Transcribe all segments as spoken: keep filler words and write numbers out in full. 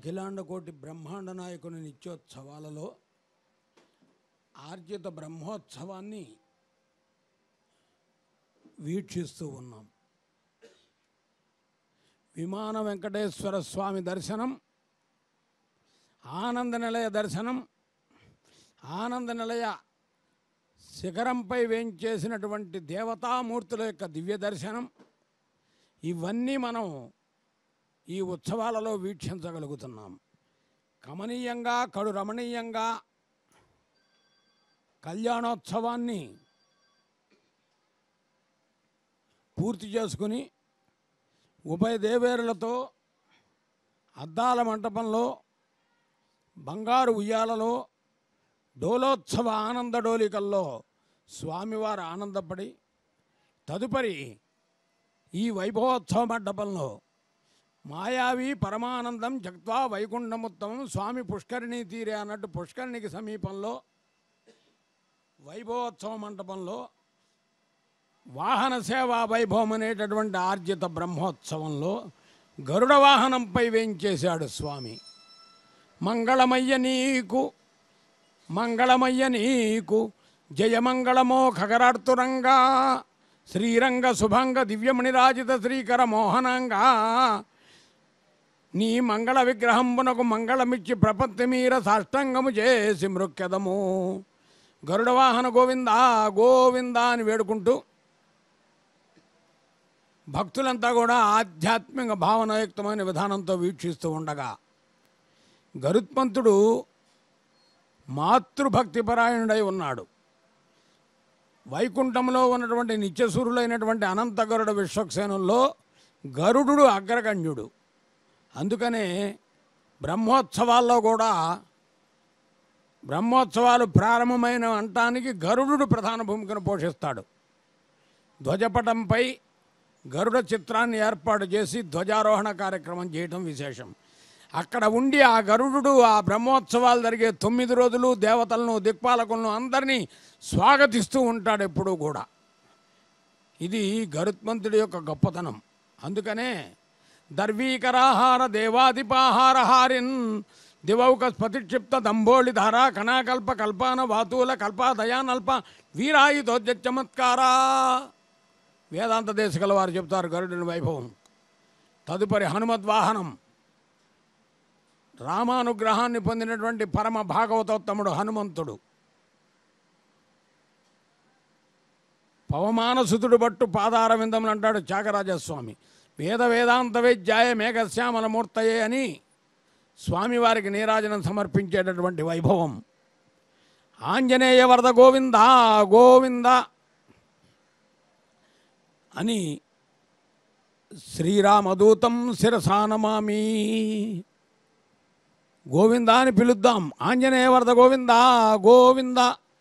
అఖిలాండ కోటి బ్రహ్మాండ నాయకుని నిత్యోత్సవాలలో ఆర్జిత బ్రహ్మోత్సవాన్ని వీక్షిస్తూ ఉన్నాం. విమాన వెంకటేశ్వర స్వామి దర్శనం, ఆనంద నిలయ దర్శనం, ఆనంద నిలయ శిఖరంపై వేంచేసినటువంటి దేవతామూర్తుల యొక్క దివ్య దర్శనం, ఇవన్నీ మనం ఈ ఉత్సవాలలో వీక్షించగలుగుతున్నాం. కమనీయంగా కడు రమణీయంగా కళ్యాణోత్సవాన్ని పూర్తి చేసుకుని ఉభయ దేవేరులతో అద్దాల మంటపంలో బంగారు ఉయ్యాలలో డోలోత్సవ ఆనంద డోలికల్లో స్వామివారు ఆనందపడి తదుపరి ఈ వైభవోత్సవ మండపంలో మాయావి పరమానందం జగ్త్వా వైకుంఠముత్తమం స్వామి పుష్కరిణి తీరే అన్నట్టు పుష్కరిణికి సమీపంలో వైభవోత్సవ మండపంలో వాహన సేవా వైభవం అనేటటువంటి ఆర్జిత బ్రహ్మోత్సవంలో గరుడ వాహనంపై వేంచేశాడు స్వామి. మంగళమయ్య నీకు మంగళమయ్య నీకు జయమంగళమో ఖగరార్తురంగా శ్రీరంగ శుభంగ దివ్యమణిరాజిత శ్రీకర మోహనంగా నీ మంగళ విగ్రహంబునకు మంగళమిచ్చి ప్రపత్తి మీర సాష్టంగము చేసి మృక్కెదము. గరుడ వాహన గోవిందా గోవిందా అని వేడుకుంటూ భక్తులంతా కూడా ఆధ్యాత్మిక భావనాయుక్తమైన విధానంతో వీక్షిస్తూ ఉండగా గరుత్మంతుడు మాతృభక్తిపరాయణుడై ఉన్నాడు. వైకుంఠంలో ఉన్నటువంటి నిత్యసూరులైనటువంటి అనంత గరుడ విశ్వక్సేనుల్లో గరుడు అగ్రగణ్యుడు. అందుకనే బ్రహ్మోత్సవాల్లో కూడా బ్రహ్మోత్సవాలు ప్రారంభమైన అంటానికి గరుడు ప్రధాన భూమికను పోషిస్తాడు. ధ్వజపటంపై గరుడ చిత్రాన్ని ఏర్పాటు చేసి ధ్వజారోహణ కార్యక్రమం చేయటం విశేషం. అక్కడ ఉండి ఆ గరుడు ఆ బ్రహ్మోత్సవాలు జరిగే తొమ్మిది రోజులు దేవతలను దిక్పాలకులను అందరినీ స్వాగతిస్తూ ఉంటాడు ఎప్పుడూ కూడా. ఇది గరుత్మంతుడి యొక్క గొప్పతనం. అందుకనే దర్వీకరాహార దేవాదిపాహార హారిన్ దివౌక స్ఫతిక్షిప్త దంభోళి ధారా కణాకల్ప కల్పాన వాతూల కల్పాదయానల్ప వీరాయుధోద్య చమత్కారా. వేదాంత దేశికల వారు చెప్తారు గరుడుని వైభవం. తదుపరి హనుమద్వాహనం, రామానుగ్రహాన్ని పొందినటువంటి పరమ భాగవతోత్తముడు హనుమంతుడు. పవమానసుతుడు బట్టు పాదార విందములు అంటాడు త్యాగరాజస్వామి. వేద వేదాంత వేద్యాయ మేఘశ్యామల మూర్తయే అని స్వామివారికి నీరాజనం సమర్పించేటటువంటి వైభవం. ఆంజనేయ వరద గోవింద గోవింద అని శ్రీరామదూతం శిరసానమామి. గోవింద అని పిలుద్దాం. ఆంజనేయ వరద గోవింద గోవింద.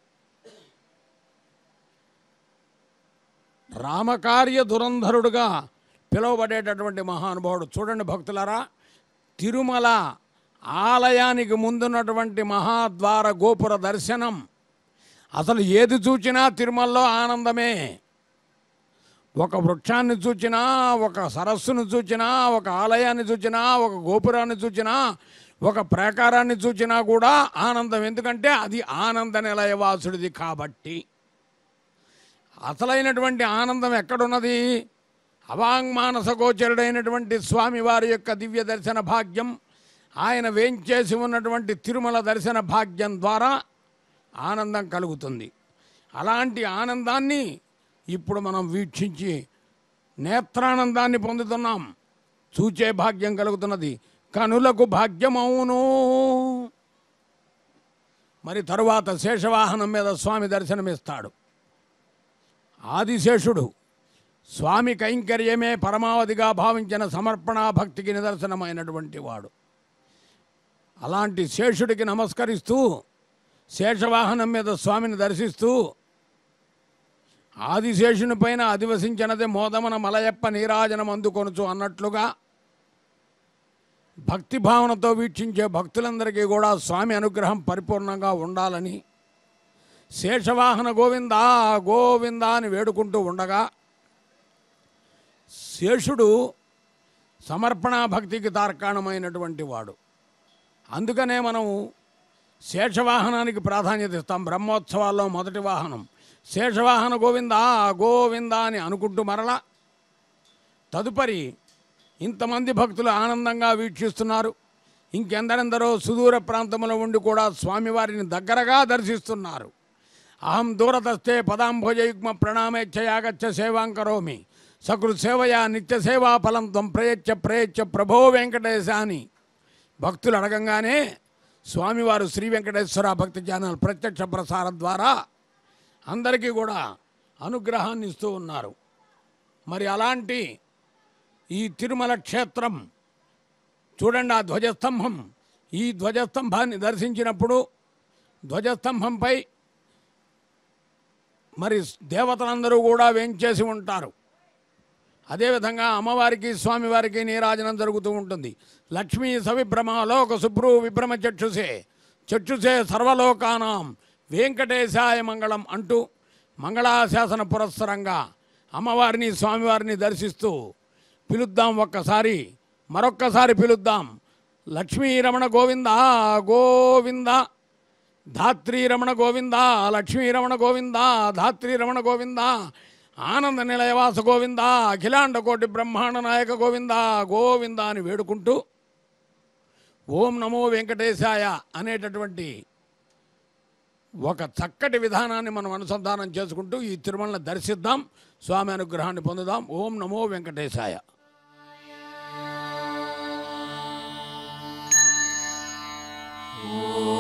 రామకార్య దురంధరుడుగా పిలువబడేటటువంటి మహానుభావుడు. చూడండి భక్తులారా, తిరుమల ఆలయానికి ముందున్నటువంటి మహాద్వార గోపుర దర్శనం, అసలు ఏది చూచినా తిరుమలలో ఆనందమే. ఒక వృక్షాన్ని చూచినా, ఒక సరస్సును చూచినా, ఒక ఆలయాన్ని చూచినా, ఒక గోపురాన్ని చూచినా, ఒక ప్రాకారాన్ని చూచినా కూడా ఆనందం. ఎందుకంటే అది ఆనంద నిలయవాసుడిది కాబట్టి. అసలైనటువంటి ఆనందం ఎక్కడున్నది? అవాంగ్మానస గోచరుడైనటువంటి స్వామివారి యొక్క దివ్య దర్శన భాగ్యం, ఆయన వేంచేసి ఉన్నటువంటి తిరుమల దర్శన భాగ్యం ద్వారా ఆనందం కలుగుతుంది. అలాంటి ఆనందాన్ని ఇప్పుడు మనం వీక్షించి నేత్రానందాన్ని పొందుతున్నాం. చూచే భాగ్యం కలుగుతున్నది. కనులకు భాగ్యమవును. మరి తరువాత శేషవాహనం మీద స్వామి దర్శనమిస్తాడు. ఆదిశేషుడు స్వామి కైంకర్యమే పరమావధిగా భావించిన సమర్పణా భక్తికి నిదర్శనమైనటువంటి వాడు. అలాంటి శేషుడికి నమస్కరిస్తూ శేషవాహనం మీద స్వామిని దర్శిస్తూ ఆదిశేషుని పైన అధివసించినదే మోదమన మలయప్ప నీరాజనం అందుకొనుచు అన్నట్లుగా భక్తిభావనతో వీక్షించే భక్తులందరికీ కూడా స్వామి అనుగ్రహం పరిపూర్ణంగా ఉండాలని శేషవాహన గోవింద గోవింద అని వేడుకుంటూ ఉండగా శేషుడు సమర్పణా భక్తికి తార్కాణమైనటువంటి వాడు. అందుకనే మనం శేషవాహనానికి ప్రాధాన్యత ఇస్తాం. బ్రహ్మోత్సవాల్లో మొదటి వాహనం శేషవాహన గోవిందా గోవిందా అని అనుకుంటూ మరలా తదుపరి ఇంతమంది భక్తులు ఆనందంగా వీక్షిస్తున్నారు. ఇంకెందరెందరో సుదూర ప్రాంతంలో ఉండి కూడా స్వామివారిని దగ్గరగా దర్శిస్తున్నారు. అహం దూరతస్థే పదాంభోజయుగ్మ ప్రణామేచ్ఛయాగచ్చ సేవాం కరోమి సకృత్ సేవయా నిత్య సేవా ఫలం త్వం ప్రయచ్చ ప్రయచ్చ ప్రభో వెంకటేశ అని భక్తులు అడగంగానే స్వామివారు శ్రీ వెంకటేశ్వర భక్తి ఛానల్ ప్రత్యక్ష ప్రసారం ద్వారా అందరికీ కూడా అనుగ్రహాన్ని ఇస్తూ ఉన్నారు. మరి అలాంటి ఈ తిరుమల క్షేత్రం చూడండి, ఆ ధ్వజస్తంభం, ఈ ధ్వజస్తంభాన్ని దర్శించినప్పుడు ధ్వజస్తంభంపై మరి దేవతలందరూ కూడా వేంచేసి ఉంటారు. అదేవిధంగా అమ్మవారికి స్వామివారికి నీరాజనం జరుగుతూ ఉంటుంది. లక్ష్మీ సవిభ్రమ లోక శుభ్రు విభ్రమ చక్షుసే చక్షుసే సర్వలోకానాం వెంకటేశాయ మంగళం అంటూ మంగళాశాసన పురస్సరంగా అమ్మవారిని స్వామివారిని దర్శిస్తూ పిలుద్దాం. ఒక్కసారి మరొక్కసారి పిలుద్దాం. లక్ష్మీరమణ గోవింద గోవింద, ధాత్రీరమణ గోవింద, లక్ష్మీరమణ గోవింద, ధాత్రీరమణ గోవింద, ఆనంద నిలయవాస గోవింద, అఖిలాండ కోటి బ్రహ్మాండ నాయక గోవింద గోవింద అని వేడుకుంటూ ఓం నమో వెంకటేశాయ అనేటటువంటి ఒక చక్కటి విధానాన్ని మనం అనుసంధానం చేసుకుంటూ ఈ తిరుమలను దర్శిద్దాం, స్వామి అనుగ్రహాన్ని పొందుదాం. ఓం నమో వెంకటేశాయ. Oh